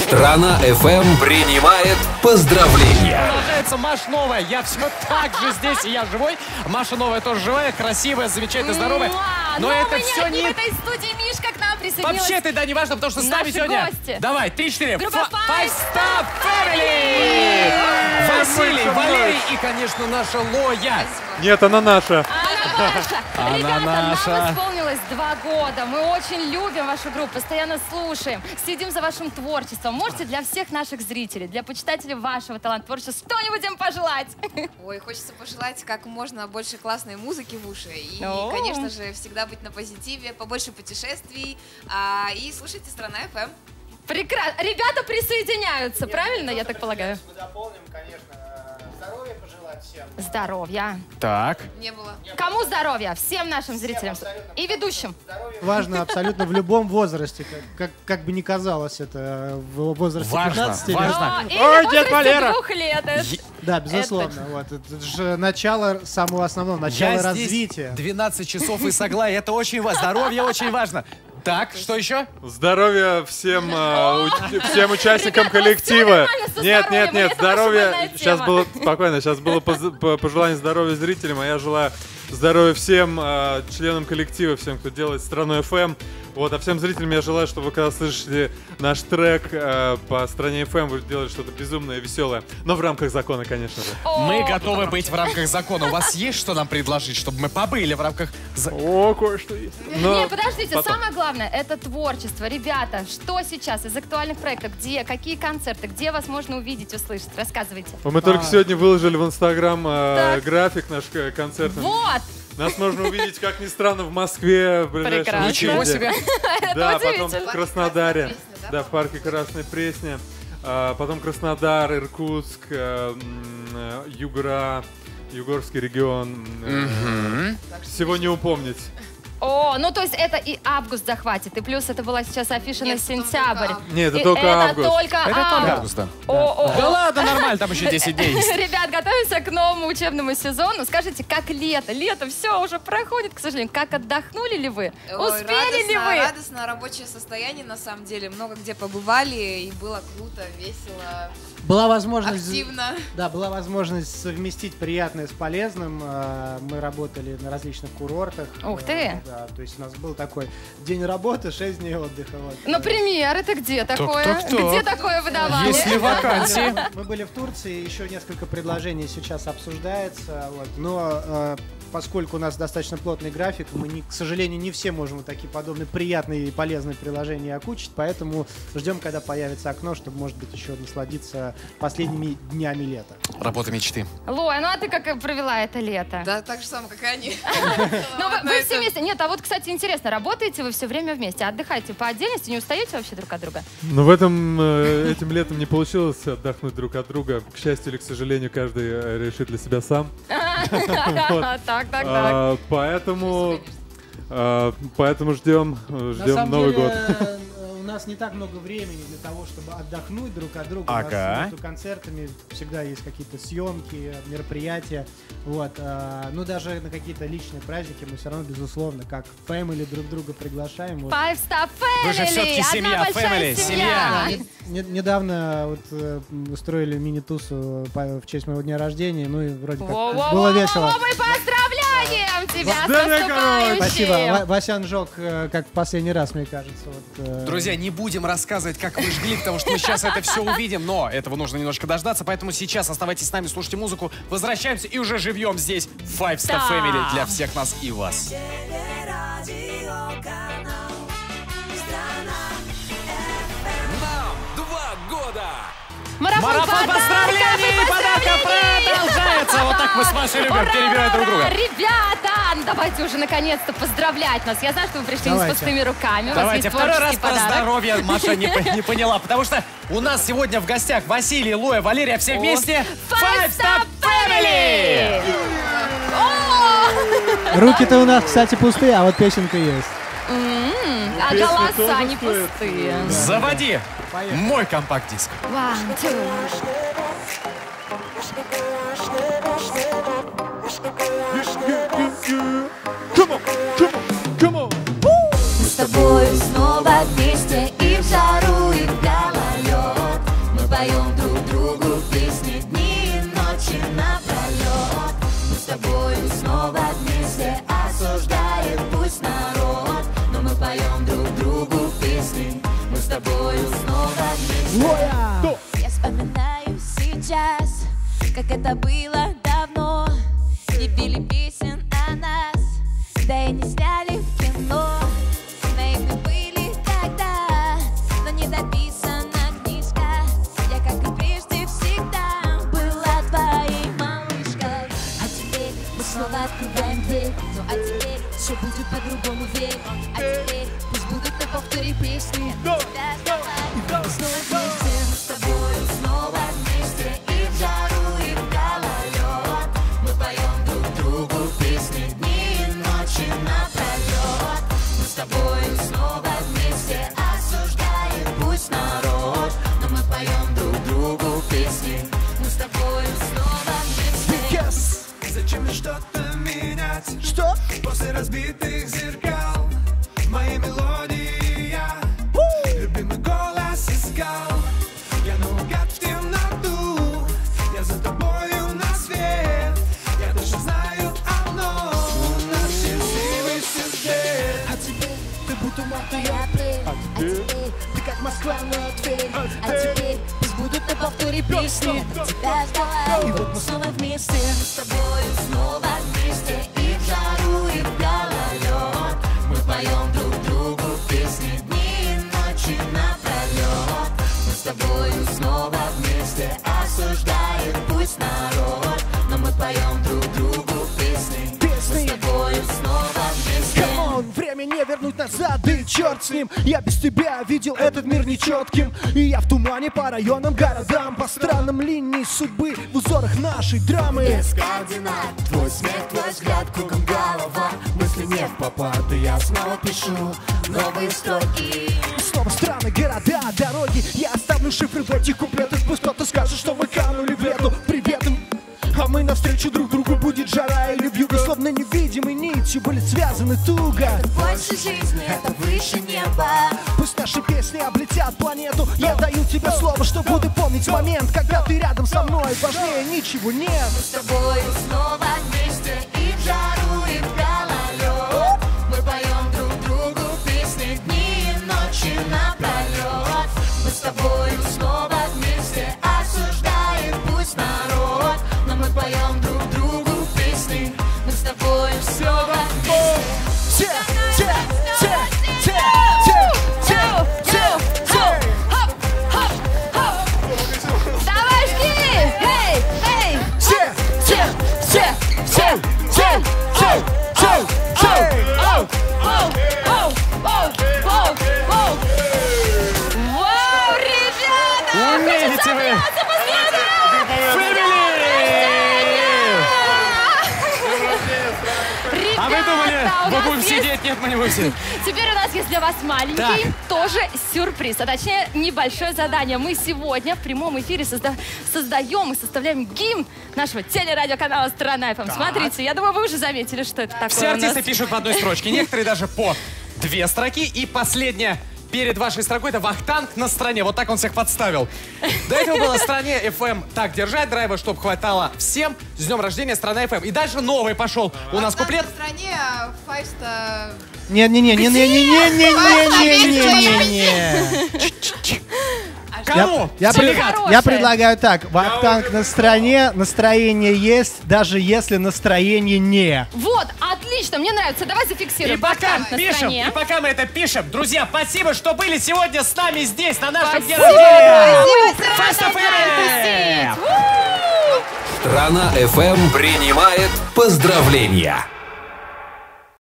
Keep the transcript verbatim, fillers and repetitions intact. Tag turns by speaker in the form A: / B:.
A: Страна эф эм принимает поздравления.
B: Продолжается Маша Новая. Я все так же здесь, и я живой. Маша Новая тоже живая, красивая, замечательно, здоровая. Но это все не...
C: в этой студии Мишка к нам присоединилась.
B: Вообще ты, да, не важно, потому что с нами сегодня...
C: Гости.
B: Давай, три-четыре.
C: Группа
B: Five Star Family! Василий, Валерий и, конечно, наша Лоя.
D: Нет, она наша.
C: Она наша.
B: Она
C: Ребята,
B: наша.
C: нам исполнилось два года. Мы очень любим вашу группу, постоянно слушаем, следим за вашим творчеством. Можете для всех наших зрителей, для почитателей вашего таланта творчества что-нибудь им пожелать?
E: Ой, хочется пожелать как можно больше классной музыки в уши. И,
C: О.
E: конечно же, всегда быть на позитиве, побольше путешествий. А, и слушайте «Страна эф эм».
C: Прекрасно. Ребята присоединяются, правильно, я так полагаю?
F: Мы дополним, конечно, здоровья пожелать всем.
C: Здоровья.
B: Так.
E: Не было.
C: Кому здоровья? Всем нашим зрителям и ведущим.
F: Важно абсолютно в любом возрасте, как, как, как бы ни казалось это в возрасте
B: Важно,
F: пятнадцати лет.
B: важно.
C: Или
F: Ой,
C: в
F: дед
C: возрасте
F: Валера!
C: двух лет. Это-
F: Да, безусловно. Вот, это же начало самого основного, начало
B: Я
F: развития.
B: здесь двенадцать часов и согласен. Это очень важно. Здоровье очень важно. Так, что еще?
D: Здоровья всем, э, уч- всем участникам
C: Ребята,
D: коллектива.
C: всё нормально со
D: Нет, нет,
C: здоровьем,
D: нет,
C: это ваша
D: здоровья.
C: больная
D: Сейчас
C: тема.
D: было спокойно, сейчас было поз- по- пожелание здоровья зрителям, а я желаю здоровья всем э, членам коллектива, всем, кто делает страну эф эм. Вот, а всем зрителям я желаю, чтобы вы когда слышите наш трек э, по стране эф эм, вы делали что-то безумное, веселое, но в рамках закона, конечно же.
B: Мы готовы быть в рамках закона. У вас есть что нам предложить, чтобы мы побыли в рамках закона?
D: О, кое-что есть. Но
C: Не, подождите,
D: потом.
C: самое главное, это творчество. Ребята, что сейчас из актуальных проектов? Где? Какие концерты? Где вас можно увидеть, услышать? Рассказывайте.
D: Мы только сегодня выложили в Инстаграм э,
C: Так.
D: график наш э, концерт.
C: Вот!
D: Нас можно увидеть, как ни странно, в Москве. В ближайшем
C: Прекрасно.
B: Ничего
D: уикенде.
B: себе.
D: Да, потом
C: удивительно.
D: в Краснодаре.
E: Красная Пресня, да,
D: Да, в парке Красной Пресня. А, Потом Краснодар, Иркутск, э, м, э, Югра, Югорский регион. Э, Всего не упомнить.
C: О, ну то есть это и август захватит, и плюс это была сейчас афиша на
E: Нет, это только
C: сентябрь.
E: август.
D: Нет, это
C: И
D: только
C: это
D: август.
C: только
B: Это только
C: август.
B: август, да.
C: О, о,
B: Да
C: о.
B: ладно, нормально, там еще десять дней есть.
C: Ребят, готовимся к новому учебному сезону. Скажите, как лето? Лето все уже проходит, к сожалению. Как отдохнули ли вы?
E: Ой,
C: Успели ли
E: радостно,
C: вы?
E: радостно, рабочее состояние, на самом деле. Много где побывали, и было круто, весело,
F: Была возможность,
E: активно.
F: да, была возможность совместить приятное с полезным. Э, Мы работали на различных курортах.
C: Ух ты.
F: Э, Да, то есть у нас был такой день работы, шесть дней отдыха. Вот.
C: Например, это где такое?
B: так-так.
C: Где такое выдавали?
B: Есть ли вакансии?
F: Мы были в Турции, еще несколько предложений сейчас обсуждается. Вот. Но э, поскольку у нас достаточно плотный график, мы, не, к сожалению, не все можем вот такие подобные приятные и полезные приложения окучить, поэтому ждем, когда появится окно, чтобы, может быть, еще насладиться последними днями лета.
B: Работа мечты.
C: Лоя, ну а ты как провела это лето?
E: Да, так же самое, как и они.
C: Ну, вы,
E: Одно
C: вы
E: и
C: все
E: то же.
C: вместе. Нет, а вот, кстати, интересно, работаете вы все время вместе, отдыхаете по отдельности, не устаете вообще друг от друга?
D: Но в этом, э, этим летом не получилось отдохнуть друг от друга. К счастью или к сожалению, каждый э, решит для себя сам.
C: Так, так, так.
D: А, Поэтому, а, поэтому ждем, э,
F: На
D: ждем
F: самом
D: Новый
F: деле,
D: год.
F: э, у нас не так много времени для того, чтобы отдохнуть друг от друга. У
B: Ага.
F: нас между концертами всегда есть какие-то съемки, мероприятия. Вот. а, Ну, даже на какие-то личные праздники мы все равно, безусловно, как family друг друга приглашаем. Вот.
C: Five Star Family!
B: Вы же всё-таки
C: Одна
B: семья,
C: большая
B: family,
C: семья.
B: семья.
F: Не- Недавно вот э, устроили мини-тусу по- в честь моего дня рождения, ну и вроде как
C: Во-во-во,
F: было весело.
C: Мы поздравляем тебя с
D: Здорово, короче.
F: Спасибо.
C: наступающим!
F: Ва- Васян жег, э, как в последний раз, мне кажется. Вот, э,
B: Друзья, не будем рассказывать, как вы жгли, потому что мы сейчас это все увидим, но этого нужно немножко дождаться, поэтому сейчас оставайтесь с нами, слушайте музыку, возвращаемся и уже живем здесь Five Star
C: Да.
B: Family для всех нас и вас.
A: Нам два года.
C: Марафон,
B: Марафон поздравлений и подарков продолжается. Вот так мы с Машей любим перебирать друг друга.
C: Ребята, ну давайте уже наконец-то поздравлять нас. Я знаю, что вы пришли не с
F: Давайте.
C: пустыми руками. У вас
B: Давайте,
C: есть
B: второй раз
C: творческий
B: про
C: подарок.
B: здоровье Маша не, по- не поняла, потому что у нас сегодня в гостях Василий, Лоя, Валерия, все вместе
C: Five Star Family! О!
F: Руки-то у нас, кстати, пустые, а вот песенка есть.
C: А
D: Песня
C: голоса
D: тоже
C: не
D: стоит.
C: пустые.
B: Заводи
F: Поехали.
B: мой компакт-диск.
C: One, two.
G: Мы с тобой снова вместе и в жару, и в гололед. снова вместе. Я вспоминаю сейчас, как это было давно. Не пели песен о нас, да и не сняли в кино. Наивны были тогда, но не дописана книжка. Я, как и прежде, всегда была твоей малышкой. А теперь мы снова открываем дверь. Ну а теперь все будет по-другому, верь. А теперь пусть будут на повторе песни. Я тебя ждала, и снова вместе. Мы с тобой снова вместе. И в жару, и в гололед. Мы поем друг другу песни дни и ночи напролет. Мы с тобой снова вместе. Осуждаем пусть народ, но мы поем друг другу песни. Мы с тобой снова вместе.
H: Yes. Зачем мне что-то менять? Что? После разбитых зеркал моей мелодии я uh. любимый голос искал. Я наугад в темноту, я за тобою на свет. Я точно знаю одно, наш счастливый сюжет.
G: А теперь ты будто матная апрель. А теперь ты как Москва, но Тверь. А теперь пусть будут на повторе песни. Тебя ждала, и вот мы снова вместе. Мы с тобой снова вместе. И в жару, и в гололед. Мы поем друг другу песни дни и ночи напролет. Мы с тобой снова вместе. Осуждаем пусть народ, но мы поем друг другу песни. Мы с тобой снова вместе.
H: Камон, время не вернуть назад, да и черт с ним. Я без тебя видел этот мир нечетким. И я в тумане по районам, городам, по странам линий судьбы, в узорах нашей драмы.
G: Без координат, твой смех, твой взгляд, кругом голова. Мысли не в попад, и я снова пишу новые строки.
H: Снова страны, города, дороги. Я оставлю шифры в этих куплетах. Пусть кто-то скажет, что мы канули в лету. Привет им. А мы навстречу друг другу, будет жара или вьюга. Словно невидимой нитью были связаны туго.
G: Это больше жизни, это выше неба.
H: Пусть наши песни облетят планету. Я даю тебе слово, что буду помнить момент, когда ты рядом со мной, важнее ничего нет.
G: Мы с тобой снова вместе. И в жару, и в гололед. Мы поем друг другу песни дни и ночи напролет. Мы с тобой снова вместе. Осуждаем пусть народ, но мы поем друг другу песни. Мы с тобой снова вместе.
H: Те, те, те, те, те, те, те.
C: Давай, жги! Эй, эй!
H: Те, те, те, те, те, те, те, те.
C: Оу, оу, оу, оу, оу, оу. Вау, ребята!
B: Умеете
C: Хочется
B: вы!
C: обняться, посмотреть!
B: А вы думали,
C: Ребята, у
B: мы
C: нас
B: будем
C: есть-
B: сидеть? Нет, мы не будем сидеть.
C: Теперь у нас есть для вас маленький,
B: Так.
C: тоже сюрприз, а точнее небольшое задание. Мы сегодня в прямом эфире созда- создаем и составляем гимн нашего телерадиоканала «Страна эф эм». Смотрите, я думаю, вы уже заметили, что это такое
B: Все
C: у нас.
B: артисты пишут по одной строчке, некоторые даже по две строки. И последняя перед вашей строкой — это Вахтанг на стране. Вот так он всех подставил. До этого было «Стране эф эм». Так держать, драйва, чтобы хватало всем. С днем рождения, «Страна эф эм». И дальше новый пошел. У нас куплет.
E: В стране, а Файста...
F: Не-не-не-не-не-не-не-не-не-не.
B: Кому?
F: Я, пред-
B: Делегат.
F: я предлагаю так. Вахтанг на стране, настроение есть, даже если настроение не.
C: Вот, отлично, мне нравится. Давай
B: И
C: зафиксируем.
B: пока
C: Вахтанг на
B: пишем,
C: стране.
B: и пока мы это пишем, друзья, спасибо, что были сегодня с нами здесь, на нашем дне
C: Спасибо,
B: рождения.
C: спасибо,
B: Файста
C: Страна
B: эф эм.
C: тусит.
A: Страна эф эм принимает поздравления.